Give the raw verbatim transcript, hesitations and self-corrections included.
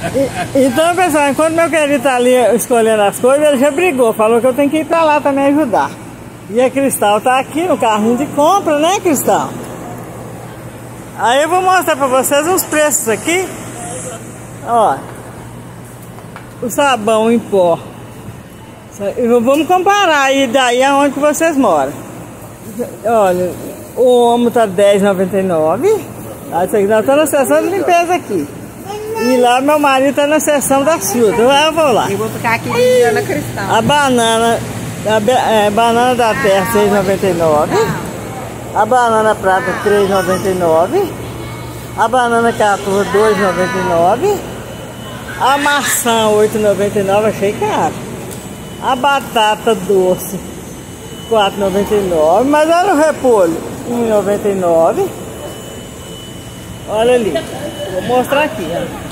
E, então, pessoal, enquanto meu querido tá ali escolhendo as coisas, ele já brigou, falou que eu tenho que ir pra lá também ajudar. E a Cristal tá aqui no carrinho de compra, né, Cristal? Aí eu vou mostrar pra vocês os preços aqui. Ó, o sabão em pó. Vamos comparar aí daí aonde que vocês moram. Olha, o omo tá dez reais e noventa e nove centavos. Isso aqui nós estamos na seção de limpeza aqui. E lá meu marido tá na seção da fruta. Eu vou lá. Eu vou ficar aqui ligando a Cristal. A banana, a é, banana da terra seis reais e noventa e nove centavos. A banana prata três reais e noventa e nove centavos. A banana caturra dois reais e noventa e nove centavos. A maçã oito reais e noventa e nove centavos, achei caro. A batata doce quatro reais e noventa e nove centavos. Mas olha o repolho um real e noventa e nove centavos. Olha ali. Vou mostrar aqui, ó.